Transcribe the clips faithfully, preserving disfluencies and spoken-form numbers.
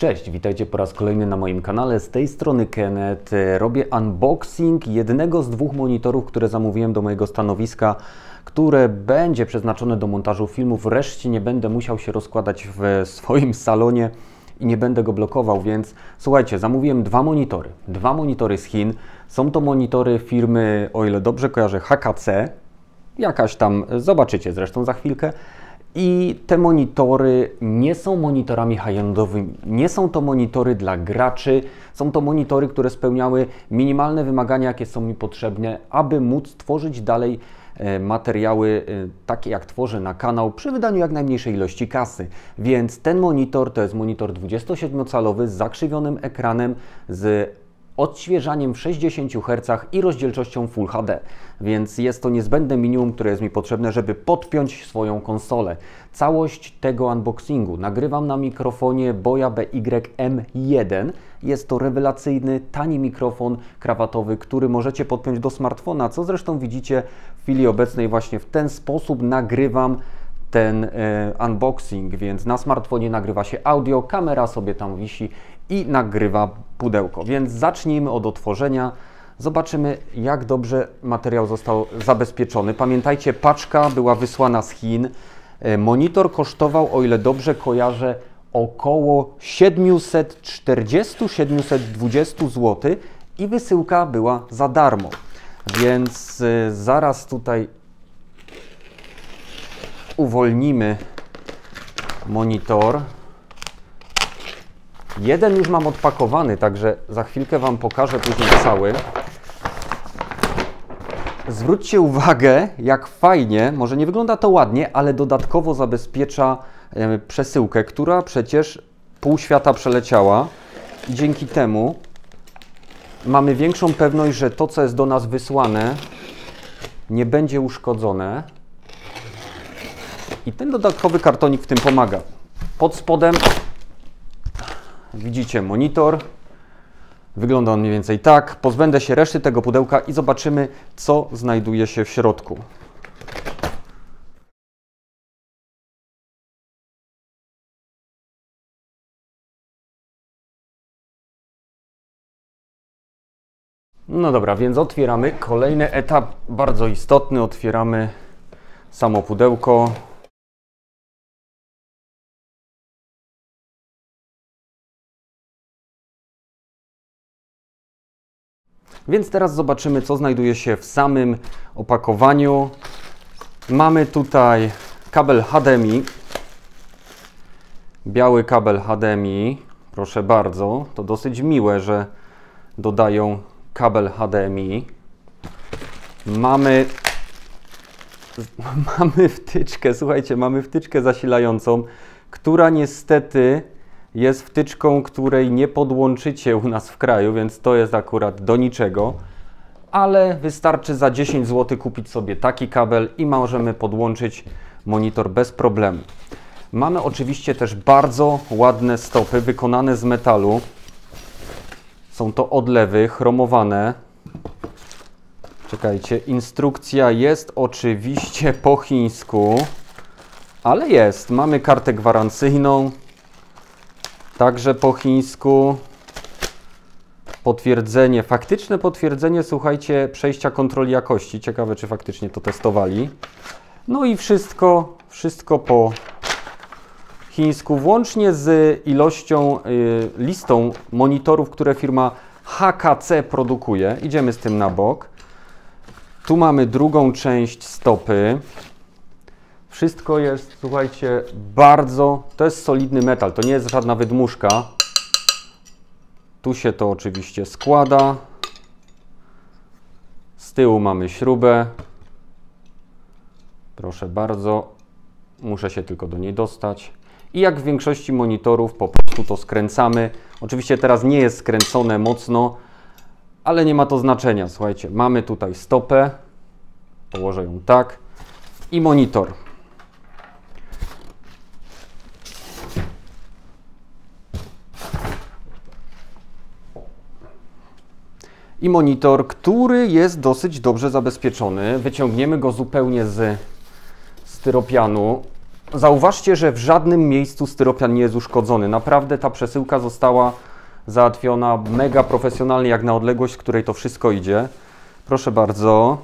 Cześć, witajcie po raz kolejny na moim kanale. Z tej strony Kenneth. Robię unboxing jednego z dwóch monitorów, które zamówiłem do mojego stanowiska, które będzie przeznaczone do montażu filmów. Wreszcie nie będę musiał się rozkładać w swoim salonie i nie będę go blokował, więc słuchajcie, zamówiłem dwa monitory. Dwa monitory z Chin. Są to monitory firmy, o ile dobrze kojarzę, H K C. Jakaś tam, zobaczycie zresztą za chwilkę. I te monitory nie są monitorami high-endowymi, nie są to monitory dla graczy, są to monitory, które spełniały minimalne wymagania, jakie są mi potrzebne, aby móc tworzyć dalej materiały takie, jak tworzę na kanał, przy wydaniu jak najmniejszej ilości kasy. Więc ten monitor to jest monitor dwudziestosiedmiocalowy z zakrzywionym ekranem, z odświeżaniem w sześćdziesięciu hercach i rozdzielczością Full H D, więc jest to niezbędne minimum, które jest mi potrzebne, żeby podpiąć swoją konsolę. Całość tego unboxingu nagrywam na mikrofonie Boya B Y M jeden. Jest to rewelacyjny, tani mikrofon krawatowy, który możecie podpiąć do smartfona, co zresztą widzicie w chwili obecnej. Właśnie w ten sposób nagrywam ten e, unboxing, więc na smartfonie nagrywa się audio, kamera sobie tam wisi i nagrywa pudełko. Więc zacznijmy od otworzenia. Zobaczymy, jak dobrze materiał został zabezpieczony. Pamiętajcie, paczka była wysłana z Chin. Monitor kosztował, o ile dobrze kojarzę, około siedemset czterdzieści do siedmiuset dwudziestu złotych i wysyłka była za darmo. Więc zaraz tutaj uwolnimy monitor. Jeden już mam odpakowany, także za chwilkę Wam pokażę później cały. Zwróćcie uwagę, jak fajnie, może nie wygląda to ładnie, ale dodatkowo zabezpiecza e, przesyłkę, która przecież pół świata przeleciała i dzięki temu mamy większą pewność, że to, co jest do nas wysłane, nie będzie uszkodzone. I ten dodatkowy kartonik w tym pomaga. Pod spodem widzicie monitor. Wygląda on mniej więcej tak. Pozbędę się reszty tego pudełka i zobaczymy, co znajduje się w środku. No dobra, więc otwieramy kolejny etap, bardzo istotny. Otwieramy samo pudełko. Więc teraz zobaczymy, co znajduje się w samym opakowaniu. Mamy tutaj kabel H D M I. Biały kabel H D M I. Proszę bardzo, to dosyć miłe, że dodają kabel H D M I. Mamy, mamy wtyczkę, słuchajcie, mamy wtyczkę zasilającą, która niestety jest wtyczką, której nie podłączycie u nas w kraju, więc to jest akurat do niczego, ale wystarczy za dziesięć złotych kupić sobie taki kabel i możemy podłączyć monitor bez problemu. Mamy oczywiście też bardzo ładne stopy wykonane z metalu. Są to odlewy chromowane. Czekajcie, instrukcja jest oczywiście po chińsku, ale jest. Mamy kartę gwarancyjną. Także po chińsku potwierdzenie, faktyczne potwierdzenie, słuchajcie, przejścia kontroli jakości. Ciekawe, czy faktycznie to testowali. No i wszystko, wszystko po chińsku, włącznie z ilością, y, listą monitorów, które firma H K C produkuje. Idziemy z tym na bok. Tu mamy drugą część stopy. Wszystko jest, słuchajcie, bardzo, to jest solidny metal, to nie jest żadna wydmuszka. Tu się to oczywiście składa. Z tyłu mamy śrubę. Proszę bardzo, muszę się tylko do niej dostać. I jak w większości monitorów po prostu to skręcamy. Oczywiście teraz nie jest skręcone mocno, ale nie ma to znaczenia. Słuchajcie, mamy tutaj stopę, położę ją tak i monitor. I monitor, który jest dosyć dobrze zabezpieczony. Wyciągniemy go zupełnie z styropianu. Zauważcie, że w żadnym miejscu styropian nie jest uszkodzony. Naprawdę ta przesyłka została załatwiona mega profesjonalnie, jak na odległość, z której to wszystko idzie. Proszę bardzo.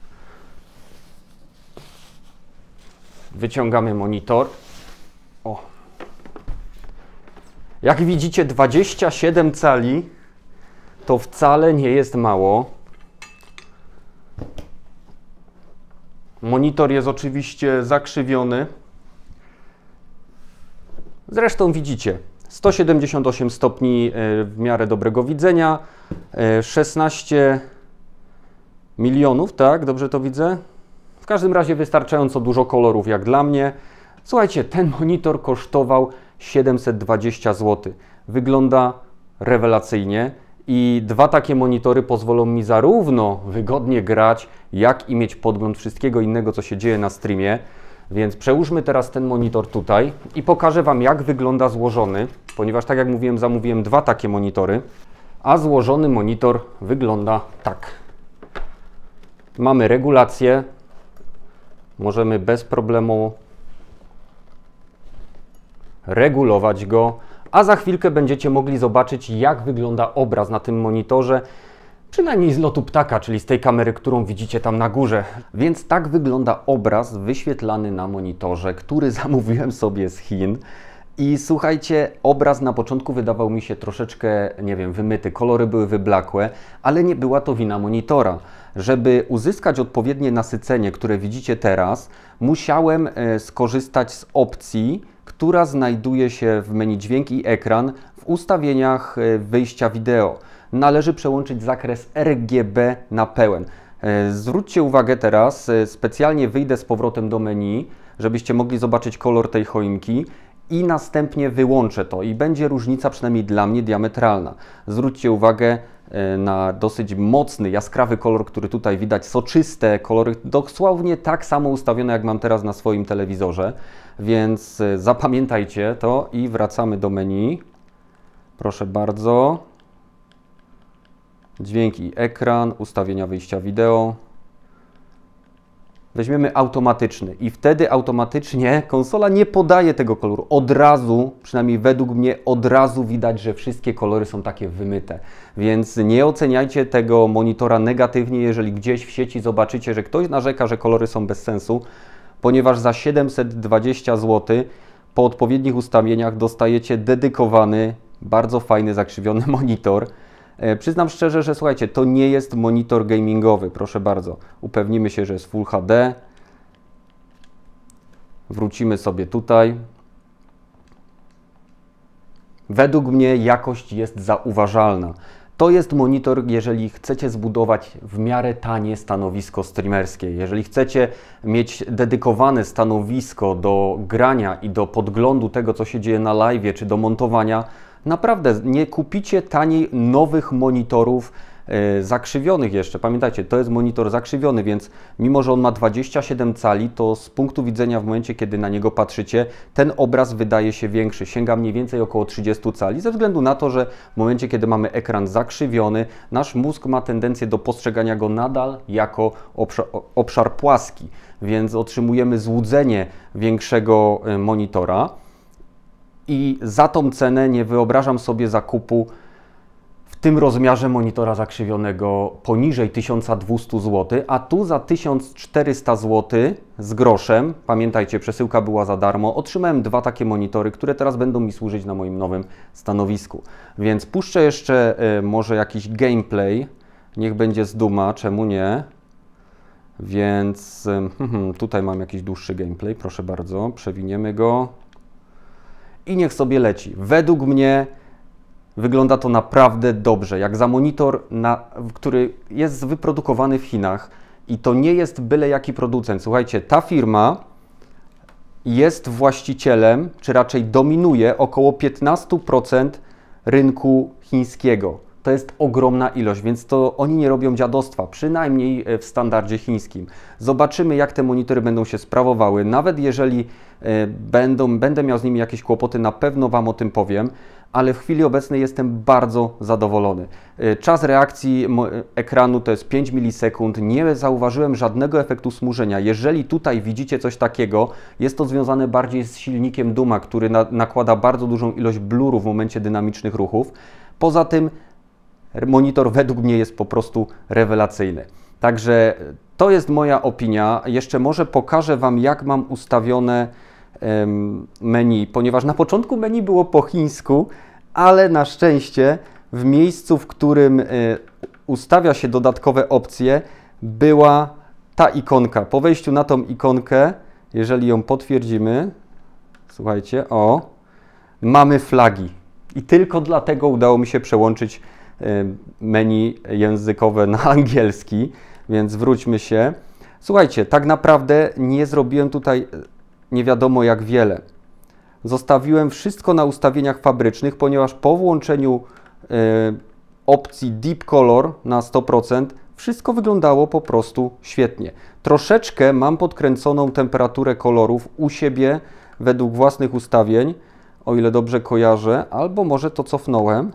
Wyciągamy monitor. O. Jak widzicie, dwadzieścia siedem cali to wcale nie jest mało. Monitor jest oczywiście zakrzywiony. Zresztą widzicie, sto siedemdziesiąt osiem stopni w miarę dobrego widzenia, szesnaście milionów, tak? Dobrze to widzę? W każdym razie wystarczająco dużo kolorów jak dla mnie. Słuchajcie, ten monitor kosztował siedemset dwadzieścia złotych. Wygląda rewelacyjnie i dwa takie monitory pozwolą mi zarówno wygodnie grać, jak i mieć podgląd wszystkiego innego, co się dzieje na streamie. Więc przełóżmy teraz ten monitor tutaj i pokażę Wam, jak wygląda złożony, ponieważ tak jak mówiłem, zamówiłem dwa takie monitory, a złożony monitor wygląda tak. Mamy regulację, możemy bez problemu regulować go, a za chwilkę będziecie mogli zobaczyć, jak wygląda obraz na tym monitorze, przynajmniej z lotu ptaka, czyli z tej kamery, którą widzicie tam na górze. Więc tak wygląda obraz wyświetlany na monitorze, który zamówiłem sobie z Chin. I słuchajcie, obraz na początku wydawał mi się troszeczkę, nie wiem, wymyty, kolory były wyblakłe, ale nie była to wina monitora. Żeby uzyskać odpowiednie nasycenie, które widzicie teraz, musiałem skorzystać z opcji, która znajduje się w menu dźwięk i ekran w ustawieniach wyjścia wideo. Należy przełączyć zakres R G B na pełen. Zwróćcie uwagę teraz, specjalnie wyjdę z powrotem do menu, żebyście mogli zobaczyć kolor tej choinki i następnie wyłączę to i będzie różnica przynajmniej dla mnie diametralna. Zwróćcie uwagę na dosyć mocny, jaskrawy kolor, który tutaj widać, soczyste kolory, dosłownie tak samo ustawione, jak mam teraz na swoim telewizorze, więc zapamiętajcie to i wracamy do menu. Proszę bardzo. Dźwięk i ekran, ustawienia wyjścia wideo. Weźmiemy automatyczny i wtedy automatycznie konsola nie podaje tego koloru. Od razu, przynajmniej według mnie, od razu widać, że wszystkie kolory są takie wymyte. Więc nie oceniajcie tego monitora negatywnie, jeżeli gdzieś w sieci zobaczycie, że ktoś narzeka, że kolory są bez sensu, ponieważ za siedemset dwadzieścia złotych po odpowiednich ustawieniach dostajecie dedykowany, bardzo fajny, zakrzywiony monitor. Przyznam szczerze, że słuchajcie, to nie jest monitor gamingowy, proszę bardzo. Upewnimy się, że jest Full H D. Wrócimy sobie tutaj. Według mnie jakość jest zauważalna. To jest monitor, jeżeli chcecie zbudować w miarę tanie stanowisko streamerskie. Jeżeli chcecie mieć dedykowane stanowisko do grania i do podglądu tego, co się dzieje na live'ie, czy do montowania, naprawdę nie kupicie taniej nowych monitorów yy, zakrzywionych jeszcze. Pamiętajcie, to jest monitor zakrzywiony, więc mimo, że on ma dwadzieścia siedem cali, to z punktu widzenia w momencie, kiedy na niego patrzycie, ten obraz wydaje się większy. Sięga mniej więcej około trzydziestu cali, ze względu na to, że w momencie, kiedy mamy ekran zakrzywiony, nasz mózg ma tendencję do postrzegania go nadal jako obszar, obszar płaski, więc otrzymujemy złudzenie większego monitora. I za tą cenę nie wyobrażam sobie zakupu w tym rozmiarze monitora zakrzywionego poniżej tysiąc dwieście złotych, a tu za tysiąc czterysta złotych z groszem, pamiętajcie, przesyłka była za darmo, otrzymałem dwa takie monitory, które teraz będą mi służyć na moim nowym stanowisku. Więc puszczę jeszcze y, może jakiś gameplay, niech będzie z Duma, czemu nie? Więc y, hmm, tutaj mam jakiś dłuższy gameplay, proszę bardzo, przewiniemy go. I niech sobie leci. Według mnie wygląda to naprawdę dobrze. Jak za monitor, na, który jest wyprodukowany w Chinach i to nie jest byle jaki producent. Słuchajcie, ta firma jest właścicielem, czy raczej dominuje około piętnaście procent rynku chińskiego. To jest ogromna ilość, więc to oni nie robią dziadostwa, przynajmniej w standardzie chińskim. Zobaczymy, jak te monitory będą się sprawowały. Nawet jeżeli będą, będę miał z nimi jakieś kłopoty, na pewno Wam o tym powiem, ale w chwili obecnej jestem bardzo zadowolony. Czas reakcji ekranu to jest pięć milisekund, nie zauważyłem żadnego efektu smużenia. Jeżeli tutaj widzicie coś takiego, jest to związane bardziej z silnikiem Duma, który na, nakłada bardzo dużą ilość bluru w momencie dynamicznych ruchów. Poza tym monitor według mnie jest po prostu rewelacyjny. Także to jest moja opinia. Jeszcze może pokażę Wam, jak mam ustawione menu, ponieważ na początku menu było po chińsku, ale na szczęście w miejscu, w którym ustawia się dodatkowe opcje, była ta ikonka. Po wejściu na tą ikonkę, jeżeli ją potwierdzimy, słuchajcie, o, mamy flagi. I tylko dlatego udało mi się przełączyć menu językowe na angielski, więc wróćmy się. Słuchajcie, tak naprawdę nie zrobiłem tutaj nie wiadomo jak wiele. Zostawiłem wszystko na ustawieniach fabrycznych, ponieważ po włączeniu y, opcji Deep Color na sto procent wszystko wyglądało po prostu świetnie. Troszeczkę mam podkręconą temperaturę kolorów u siebie według własnych ustawień, o ile dobrze kojarzę, albo może to cofnąłem.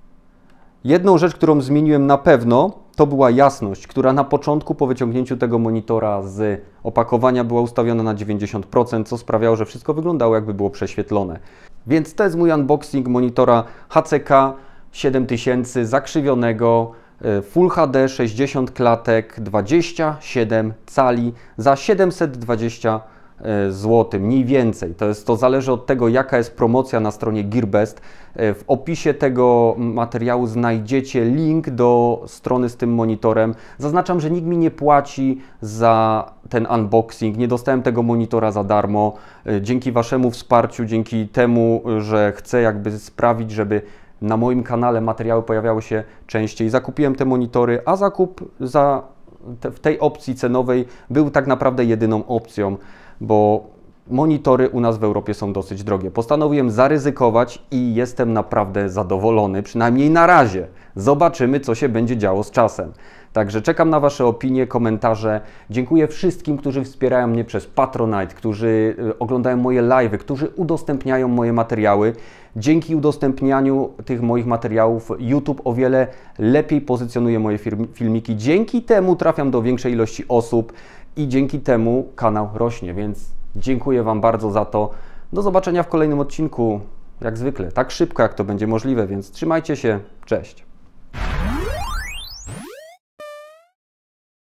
Jedną rzecz, którą zmieniłem na pewno, to była jasność, która na początku po wyciągnięciu tego monitora z opakowania była ustawiona na dziewięćdziesiąt procent, co sprawiało, że wszystko wyglądało jakby było prześwietlone. Więc to jest mój unboxing monitora H C K siedem tysięcy zakrzywionego, Full H D, sześćdziesiąt klatek, dwadzieścia siedem cali za siedemset dwadzieścia złotych, mniej więcej. To jest, to zależy od tego, jaka jest promocja na stronie Gearbest. W opisie tego materiału znajdziecie link do strony z tym monitorem. Zaznaczam, że nikt mi nie płaci za ten unboxing. Nie dostałem tego monitora za darmo. Dzięki Waszemu wsparciu, dzięki temu, że chcę jakby sprawić, żeby na moim kanale materiały pojawiały się częściej, zakupiłem te monitory, a zakup za te, w tej opcji cenowej był tak naprawdę jedyną opcją, bo monitory u nas w Europie są dosyć drogie. Postanowiłem zaryzykować i jestem naprawdę zadowolony, przynajmniej na razie. Zobaczymy, co się będzie działo z czasem. Także czekam na Wasze opinie, komentarze. Dziękuję wszystkim, którzy wspierają mnie przez Patronite, którzy oglądają moje live'y, którzy udostępniają moje materiały. Dzięki udostępnianiu tych moich materiałów YouTube o wiele lepiej pozycjonuje moje filmiki. Dzięki temu trafiam do większej ilości osób i dzięki temu kanał rośnie, więc dziękuję Wam bardzo za to. Do zobaczenia w kolejnym odcinku, jak zwykle, tak szybko jak to będzie możliwe, więc trzymajcie się, cześć.